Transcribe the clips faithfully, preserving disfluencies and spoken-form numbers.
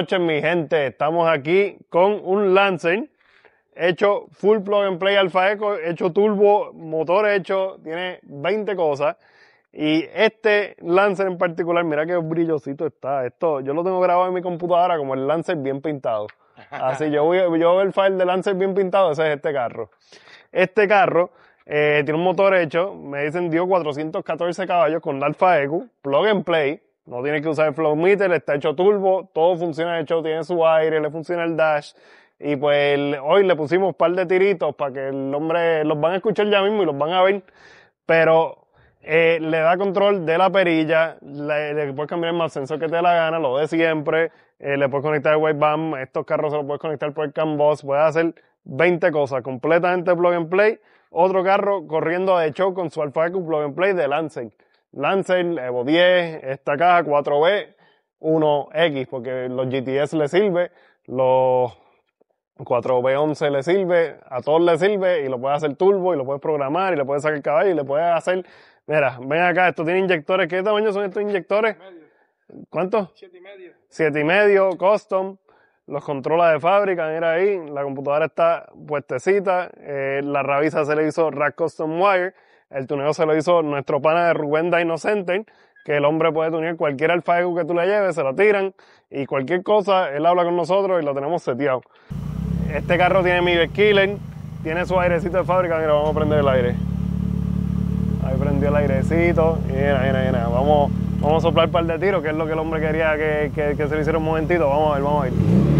noches, mi gente. Estamos aquí con un Lancer hecho full plug and play Alpha Eco, hecho turbo, motor hecho, tiene veinte cosas. Y este Lancer en particular, mira qué brillosito está. Esto, yo lo tengo grabado en mi computadora como el Lancer bien pintado. Así, yo voy, yo veo el file de Lancer bien pintado, ese es este carro. Este carro eh, tiene un motor hecho, me dicen dio cuatrocientos catorce caballos con Alpha Eco, plug and play. No tiene que usar el flow meter, está hecho turbo, todo funciona hecho, tiene su aire, le funciona el dash. Y pues el, hoy le pusimos un par de tiritos para que el hombre, los van a escuchar ya mismo y los van a ver. Pero eh, le da control de la perilla, le, le puedes cambiar el más sensor que te dé la gana, lo de siempre. Eh, le puedes conectar el wideband, estos carros se los puedes conectar por el CAN bus, puedes hacer veinte cosas, completamente plug and play. Otro carro corriendo de show con su Alpha Eco plug and play de Lancer. Lancer, Evo diez, esta caja cuatro B, uno X, porque los G T S le sirve, los cuatro B once le sirve, a todos le sirve, y lo puedes hacer turbo, y lo puedes programar, y le puedes sacar el caballo, y le puedes hacer, mira, ven acá, esto tiene inyectores, ¿qué tamaño son estos inyectores? ¿Cuántos? Siete y medio. Siete y medio, custom, los controla de fábrica, mira ahí, la computadora está puestecita, eh, la rabiza se le hizo Rack Custom Wire. El tuneo se lo hizo nuestro pana de Rubén Dyno Center, que el hombre puede tunear cualquier Alpha Eco que tú le lleves, se lo tiran, y cualquier cosa, él habla con nosotros y lo tenemos seteado. Este carro tiene mi Killer, tiene su airecito de fábrica, mira, vamos a prender el aire. Ahí prendió el airecito, y mira, mira, mira, vamos, vamos a soplar un par de tiros, que es lo que el hombre quería que, que, que se le hiciera un momentito, vamos a ver, vamos a ver.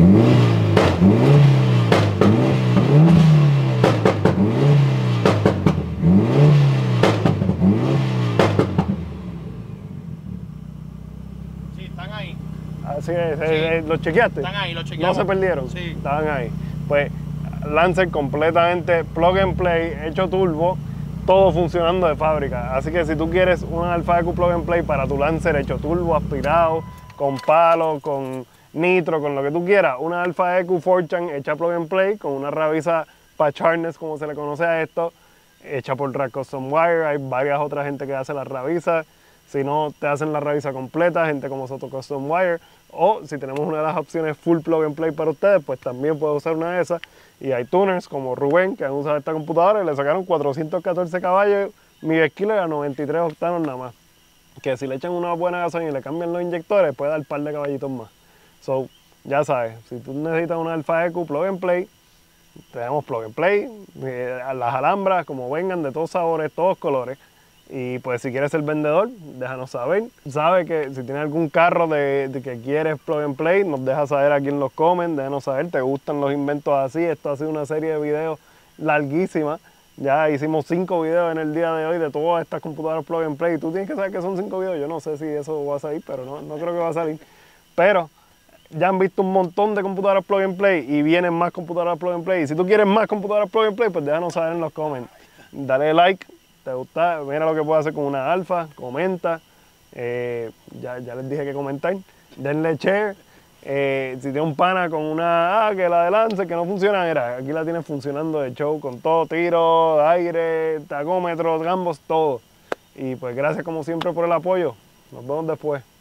Así es, sí. eh, ¿los chequeaste? Están ahí, los chequeamos. ¿No se perdieron? Sí. Estaban ahí. Pues Lancer completamente plug and play, hecho turbo, todo funcionando de fábrica. Así que si tú quieres un Alpha Eco plug and play para tu Lancer hecho turbo, aspirado, con palo, con nitro, con lo que tú quieras, una Alpha Eco Fortune hecha plug and play, con una rabiza patch harness, como se le conoce a esto, hecha por Rack Custom Wire. Hay varias otras gente que hace las rabizas. Si no, te hacen la rabisa completa, gente como Soto Custom Wire. O si tenemos una de las opciones full plug and play para ustedes, pues también puedes usar una de esas. Y hay tuners como Rubén, que han usado esta computadora y le sacaron cuatrocientos catorce caballos, mi Killer a noventa y tres octanos nada más. Que si le echan una buena gasolina y le cambian los inyectores, puede dar un par de caballitos más. So, ya sabes, si tú necesitas una Alpha Eco plug and play, tenemos plug and play, eh, las alhambras, como vengan, de todos sabores, todos colores. Y pues si quieres ser vendedor, déjanos saber. Sabe que si tienes algún carro de, de que quieres plug and play, nos dejas saber aquí en los comments, déjanos saber, te gustan los inventos así. Esto ha sido una serie de videos larguísima. Ya hicimos cinco videos en el día de hoy de todas estas computadoras plug and play. Tú tienes que saber que son cinco videos, yo no sé si eso va a salir, pero no, no creo que va a salir. Pero ya han visto un montón de computadoras plug and play y vienen más computadoras plug and play. Y si tú quieres más computadoras plug and play, pues déjanos saber en los comments. Dale like. ¿Te gusta? Mira lo que puedo hacer con una Alfa, comenta, eh, ya, ya les dije que comentar, denle share, eh, si tiene un pana con una, ah, que la de Lancer, que no funciona, mira, aquí la tienes funcionando de show con todo, tiro, aire, tacómetros, gambos, todo. Y pues gracias como siempre por el apoyo, nos vemos después.